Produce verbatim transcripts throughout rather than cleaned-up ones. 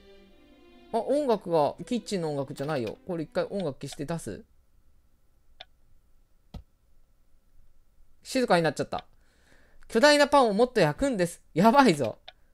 あ、音楽が、キッチンの音楽じゃないよ。これ一回音楽消して出す。静かになっちゃった。巨大なパンをもっと焼くんです。やばいぞ。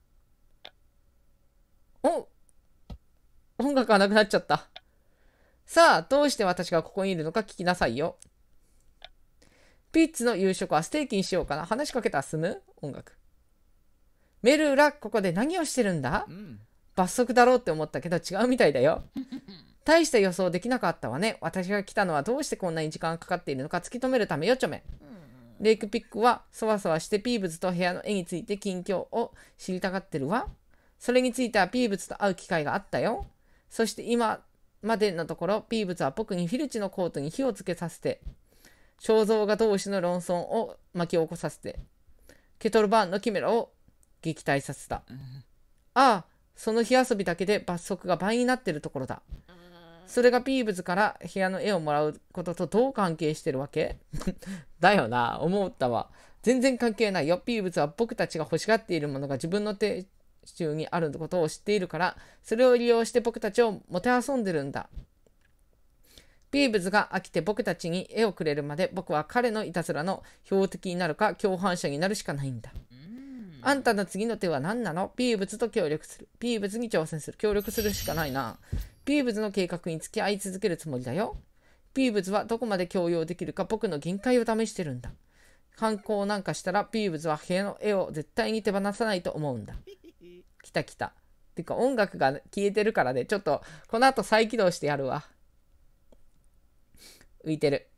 お、音楽がなくなっちゃった。さあ、どうして私がここにいるのか聞きなさいよ。ピッツの夕食はステーキにしようかな。話しかけたら済む？音楽。メルーラ、ここで何をしてるんだ？うん、罰則だろうって思ったけど違うみたいだよ。大した予想できなかったわね。私が来たのはどうしてこんなに時間がかかっているのか突き止めるためよ、ちょめ。レイクピックはそわそわしてピーブツと部屋の絵について近況を知りたがってるわ。それについてはピーブツと会う機会があったよ。そして今までのところピーブツは僕にフィルチのコートに火をつけさせて、肖像画同士の論争を巻き起こさせて、ケトルバーンのキメラを撃退させた。ああ、その火遊びだけで罰則が倍になってるところだ。それがピーブズから部屋の絵をもらうこととどう関係してるわけ？だよな、思ったわ。全然関係ないよ。ピーブズは僕たちが欲しがっているものが自分の手中にあることを知っているから、それを利用して僕たちをもてあそんでるんだ。ピーブズが飽きて僕たちに絵をくれるまで僕は彼のいたずらの標的になるか共犯者になるしかないんだ。あんたの次の手は何なの？ピーブズと協力する。ピーブズに挑戦する。協力するしかないな。ピーブズの計画に付き合い続けるつもりだよ。ピーブズはどこまで強要できるか僕の限界を試してるんだ。反抗なんかしたらピーブズは部屋の絵を絶対に手放さないと思うんだ。来た来た。てか音楽が消えてるからね、ちょっとこの後再起動してやるわ。浮いてる。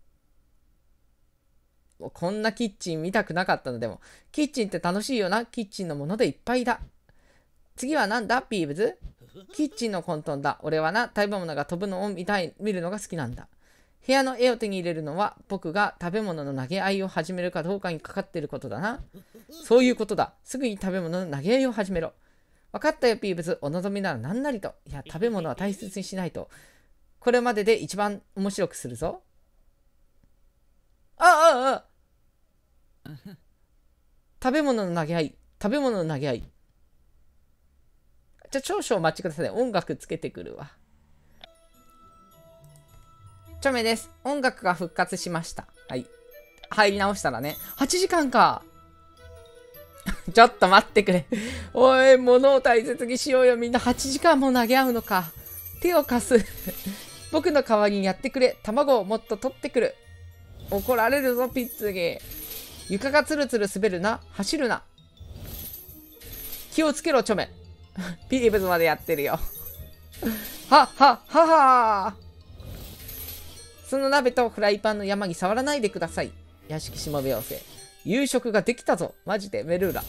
もうこんなキッチン見たくなかったのでも。キッチンって楽しいよな。キッチンのものでいっぱいだ。次はなんだピーブズ？キッチンの混沌だ。俺はな、食べ物が飛ぶのを見たい、見るのが好きなんだ。部屋の絵を手に入れるのは僕が食べ物の投げ合いを始めるかどうかにかかっていることだな。そういうことだ。すぐに食べ物の投げ合いを始めろ。分かったよピーブズ。お望みなら何なりと。いや、食べ物は大切にしないと。これまでで一番面白くするぞ。ああああ食べ物の投げ合い。食べ物の投げ合い。じゃあ少々お待ちください。音楽つけてくるわ。ちょめです。音楽が復活しました。はい。入り直したらね。はちじかんか。ちょっと待ってくれ。おい、物を大切にしようよ。みんなはちじかんも投げ合うのか。手を貸す。僕の代わりにやってくれ。卵をもっと取ってくる。怒られるぞ、ピッツギ。床がツルツル滑るな。走るな。気をつけろ、ちょめ。ピーブズまでやってるよ。はっはっははその鍋とフライパンの山に触らないでください。屋敷しもべ妖精。夕食ができたぞ。マジで、メルーラ。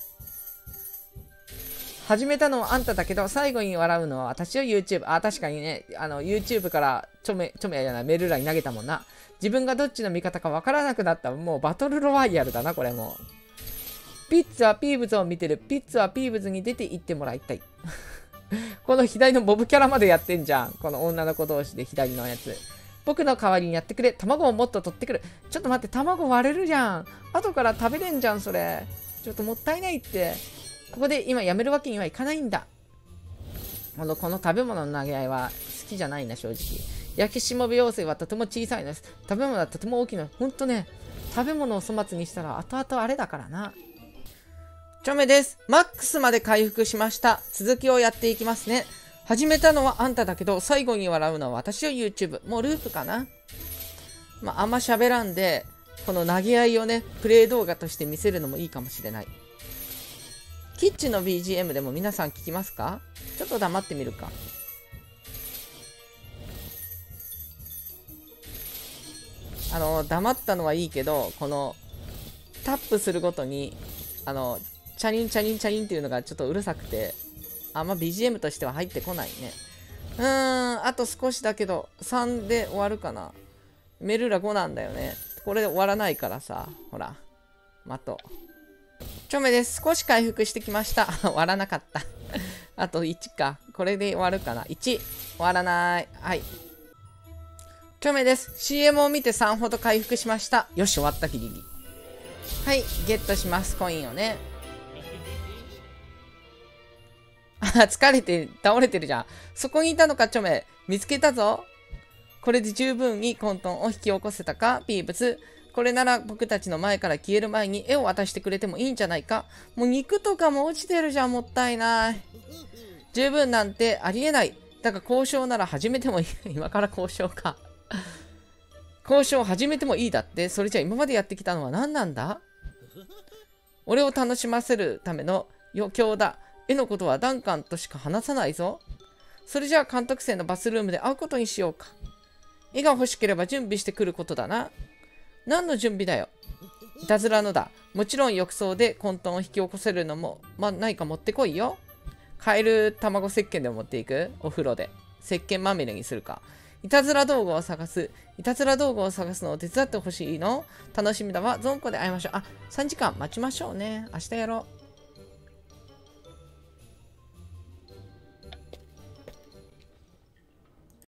始めたのはあんただけど、最後に笑うのは私よ、YouTube。あ、確かにね、あの、YouTube からちょめ、ちょめやな、メルーラに投げたもんな。自分がどっちの味方かわからなくなった。もうバトルロワイヤルだな、これもう。ピッツはピーブズを見てる。ピッツはピーブズに出て行ってもらいたい。この左のボブキャラまでやってんじゃん。この女の子同士で左のやつ。僕の代わりにやってくれ。卵をもっと取ってくる。ちょっと待って、卵割れるじゃん。後から食べれんじゃん、それ。ちょっともったいないって。ここで今やめるわけにはいかないんだ。この、この食べ物の投げ合いは好きじゃないな、正直。焼きしもべ妖精はとても小さいのです。食べ物はとても大きいの。ほんとね、食べ物を粗末にしたら後々あれだからな。ちょめです。マックスまで回復しました。続きをやっていきますね。始めたのはあんただけど、最後に笑うのは私の YouTube。もうループかな。まあ、あんま喋らんで、この投げ合いをね、プレイ動画として見せるのもいいかもしれない。キッチンの ビージーエム でも皆さん聞きますか？ちょっと黙ってみるか。あの、黙ったのはいいけど、この、タップするごとに、あの、チャリンチャリンチャリンっていうのがちょっとうるさくて、あんま ビージーエム としては入ってこないね。うーん、あと少しだけど、さんで終わるかな。メルーラごなんだよね。これで終わらないからさ、ほら。待とう。ちょめです。少し回復してきました。終わらなかった。あといちか。これで終わるかな。いち。終わらない。はい。ちょめです。シーエム を見てさんほど回復しました。よし、終わった、ギリギリ。はい、ゲットします。コインをね。 疲れて倒れてるじゃん。そこにいたのか、チョメ。見つけたぞ。これで十分に混沌を引き起こせたか、ピーブス。これなら僕たちの前から消える前に絵を渡してくれてもいいんじゃないか。もう肉とかも落ちてるじゃん、もったいない。十分なんてありえない。だが交渉なら始めてもいい。今から交渉か。交渉を始めてもいいだって。それじゃ今までやってきたのは何なんだ？俺を楽しませるための余興だ。絵のことはダンカンとしか話さないぞ。それじゃあ監督生のバスルームで会うことにしようか。絵が欲しければ準備してくることだな。何の準備だよ。いたずらのだ。もちろん浴槽で混沌を引き起こせるのも、まあ、何か持ってこいよ。カエル卵石鹸でも持っていく？お風呂で。石鹸まみれにするか。いたずら道具を探す。いたずら道具を探すのを手伝ってほしいの？楽しみだわ。ゾンコで会いましょう。あ、さんじかん待ちましょうね。明日やろう。